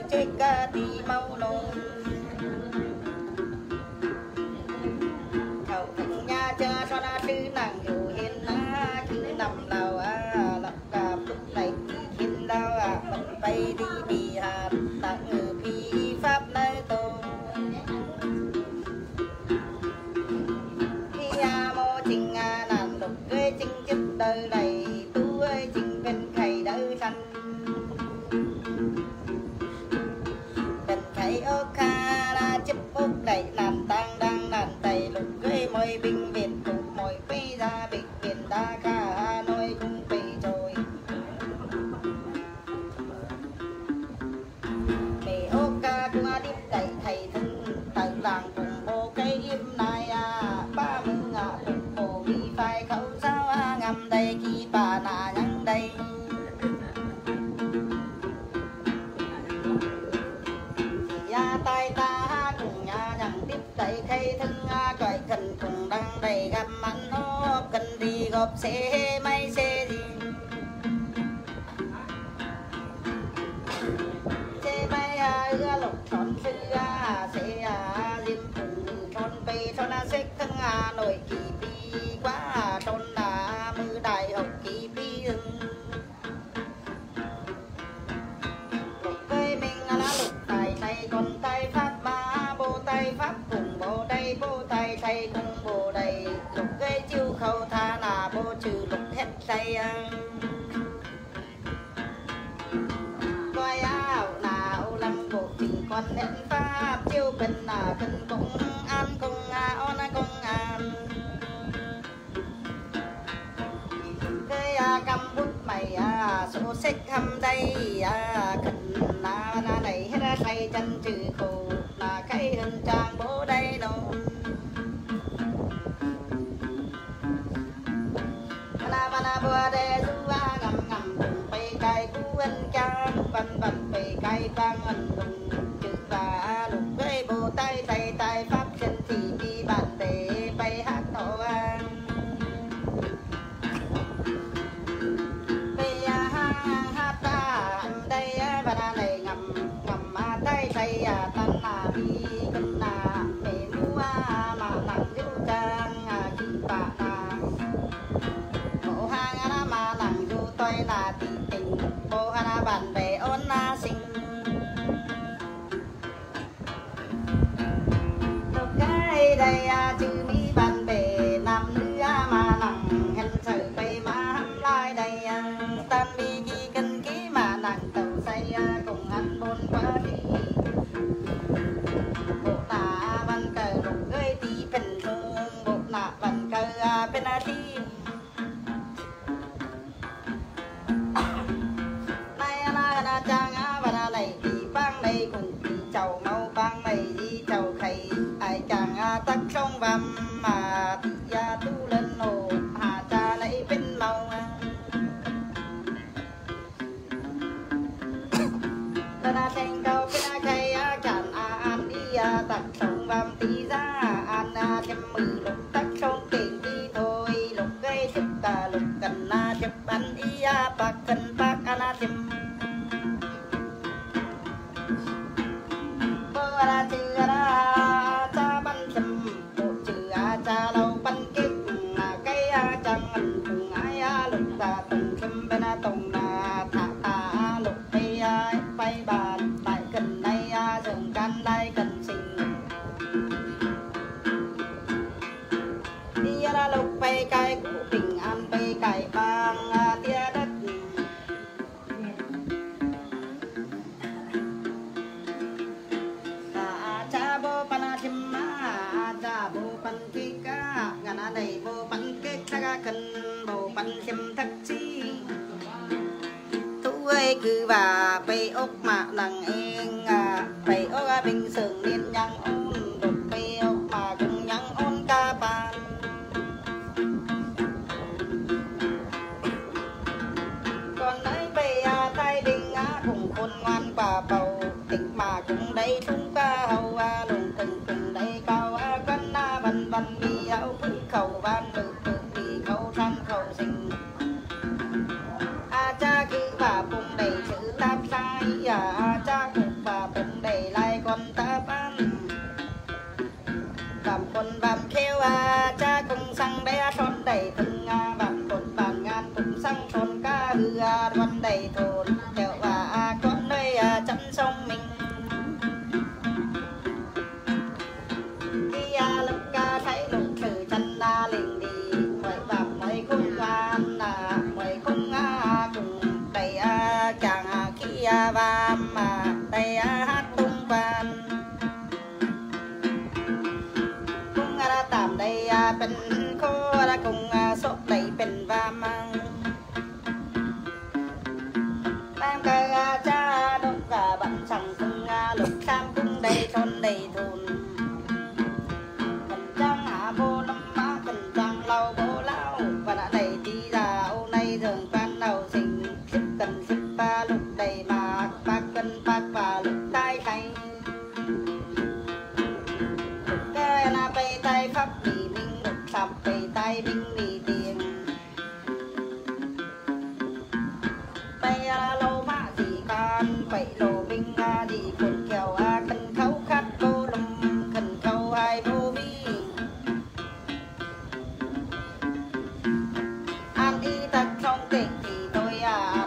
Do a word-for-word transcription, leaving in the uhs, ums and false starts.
chết ca tì mau nô thầu thằng nhà cha cho na trứ nàng dù hiền na cứ nằm lào à lập cả lúc này hiền lao à mình bay đi bị hạt tặng người phi pháp nơi tô khi à mô trình à nàn lục ghê chinh chức đời này tu ơi trình bên thầy đỡ sanh bên thầy ô kha la chấp ốc đẩy làn tang đang làn tay lục ghê môi binh việt cụ môi phi ra biệt viện đa ca nôi cung phi trôi mẹ ô ca cũng đi đẩy thầy thân tự làng cùng bộ cây im này à ba mươi ngã lục bộ vi phải khẩu sao à ngầm đây khi bà nà nhắn đây ya tay ta cùng nhà nhắn tiếp đẩy cây thân à cởi cần cùng đang đầy gặp mắn nó cần đi gộp xe may xe gì xe may à ưa lục tròn sư à xe à diêm cùng tròn bê cho na xích thân à nổi kỳ bi quá à tròn là mưa đại học kỳ bi lục với mình là lục tài thầy còn tay pháp ba bố tay pháp cùng bố đây bố tay thầy cùng bố đây lục gây chiêu khâu tha là bố trừ lục hết tay coi áo nào lăng bộ trình con nét pháp chiêu bên là cần cũng an cùng à on cùng an cái à cầm bút mày à số sách hâm đây à cần là là này hết ra thầy chân trừ khổ là cái hình trang bố đây đâu là mà là bùa đề du à ngầm ngầm cùng bề cài cú anh cha văn văn bề cài vang anh đùng chữ và lục với bồ tay tay tay pháp chân thì đi bạn để bay hát tổ an bề ha hát ta anh đây và là này ngầm ngầm mà tay tay à tan là đi cần là bề mua mà nặng dữ trang à khi bà là bộ hang á mà nặng dù tôi là tỷ tình bộ hang bạn bè ôn na sinh lúc cái đây à chữ mỹ bạn bè nam nữ mà nặng hình sự bề mà hâm lai đây tan bi ghi kinh ký mà nặng tàu say cùng anh bốn quá đi bộ nà văn cờ lục gây tí bình thường bộ nà văn cờ bên à thi na trang á và na này thì bang này cùng thì chầu mau bang này đi chầu khay ai chàng á tắc sông vầm mà thì ya tu lên nổ hà cha lấy bên màu ta na thành câu bên na khay á chàng á ăn đi á tắc sông vầm tí ra ăn á thêm mười lục tắc sông tiền đi thôi lục gây chụp ta lục cần na chụp ăn đi á bạc cần bạc ana thêm ra chữ ra cha bắn chầm bộ chữ a cha lâu bắn kết là cái chẳng ăn cùng ai lục ta từng châm bên tổng là thả ta lục bay bay bàn tại cần đây dừng can đây cần sinh đi ra lục bay cái cụ bình an bay cái bang tia đất ngana đầy vô bắn kết ta cần bầu bắn xem thắc chi thú ơi cứ và bay ốc mà nằng em à bay ốc à bình sừng liên nhang ôn đột bay ốc mà cùng nhang ôn ca bàn còn ấy bay à tay đình á cùng khôn ngoan bà bầu tịch mà cùng đây chúng ca hầu à lùng từng từng đây cao à cân à văn văn mi áo khẩu ban tự tự vì khẩu tham khẩu sinh a cha cứ bà cùng đầy chữ tam sai à cha cùng bà sông mình khi lúc ca thấy lúc thử chân la liền đi quay vào mấy khung quan mấy khung cùng đầy chàng khi vam mà đầy hát tung van cung ra tạm đầy bên khô ra cùng sốt đầy bên vam em ca cha đông cả bạn chẳng cung lục sam cung đầy thôn đầy thôn cần trang hạ vô lâm má cần trang lau bố lao và đã đầy đi ra ô nay thường quan đầu sinh xích cần xích ba lục đầy mà bác cân bác và lục tay tay lục cái là bay tay pháp bị minh lục sập bay tay binh bị tiền bay là lô mã gì con vậy lô binh ra đi cuộn kèo a cần khâu khát cô lầm cần khâu ai vô vi an đi thật không kịch thì tôi à